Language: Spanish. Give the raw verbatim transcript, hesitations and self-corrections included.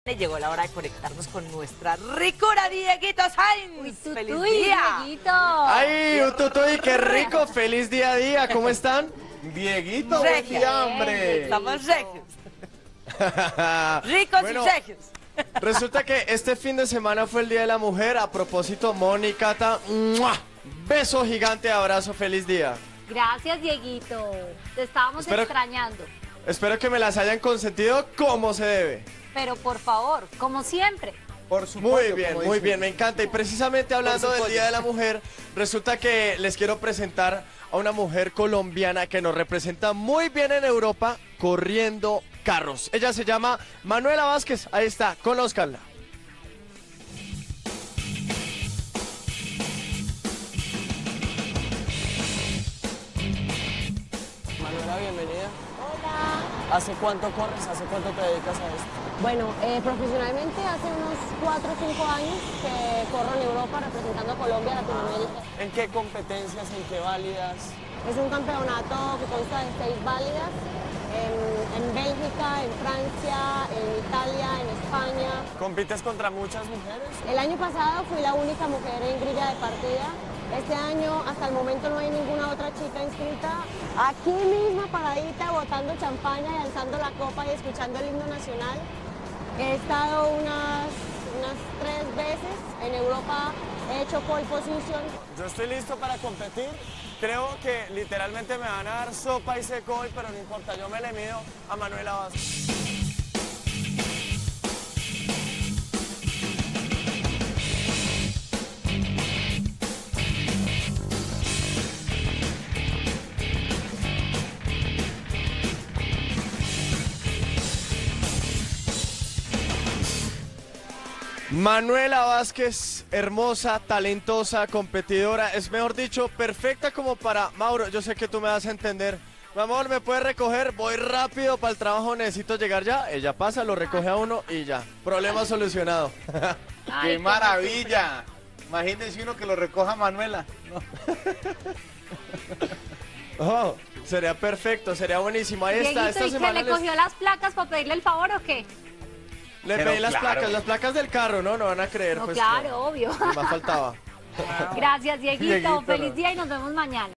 Llegó la hora de conectarnos con nuestra ricura, Dieguito Sainz. Uy, tutuy, ¡Feliz día! Dieguito. ¡Ay, un tutuy, qué rico! ¡Feliz día a día! ¿Cómo están? Dieguito, buen Regia. día, hombre. Estamos regios. Ricos Bueno, y regios. Resulta que este fin de semana fue el Día de la Mujer. A propósito, Moni, Cata, ¡mua! Beso gigante, abrazo, feliz día. Gracias, Dieguito. Te estábamos Espero- extrañando. Espero que me las hayan consentido como se debe. Pero por favor, como siempre. Por su Muy pollo, bien, como muy dicen. bien, me encanta. Y precisamente hablando Por del su Día pollo. de la Mujer, resulta que les quiero presentar a una mujer colombiana que nos representa muy bien en Europa corriendo carros. Ella se llama Manuela Vázquez. Ahí está, conózcanla. Manuela, bienvenida. Hola. ¿Hace cuánto corres? ¿Hace cuánto te dedicas a esto? Bueno, eh, profesionalmente hace unos cuatro o cinco años que corro en Europa representando a Colombia, Latinoamérica. ¿En qué competencias, en qué válidas? Es un campeonato que consta de seis válidas en, en Bélgica, en Francia, en Italia, en España. ¿Compites contra muchas mujeres? El año pasado fui la única mujer en grilla de partida. Este año, hasta el momento, no hay ninguna otra chica inscrita. Aquí misma, paradita, botando champaña y alzando la copa y escuchando el himno nacional. He estado unas, unas tres veces en Europa, he hecho pole position. Yo estoy listo para competir. Creo que literalmente me van a dar sopa y seco hoy, pero no importa, yo me le mido a Manuela Vázquez. Manuela Vázquez, hermosa, talentosa, competidora, es mejor dicho, perfecta como para... Mauro, yo sé que tú me vas a entender. Mi amor, ¿me puedes recoger? Voy rápido para el trabajo, necesito llegar ya. Ella pasa, lo recoge a uno y ya. Problema solucionado. Ay, ¡Qué maravilla! Imagínense uno que lo recoja Manuela. No. Oh, sería perfecto, sería buenísimo. Ahí está, Dieguito, esta ¿y que semana le les- cogió las placas para pedirle el favor o qué? le Pero pedí las claro. placas, las placas del carro, ¿no? No van a creer. No, pues, claro, no. obvio. Más faltaba. Gracias, Dieguito. Dieguito, Feliz no. día y nos vemos mañana.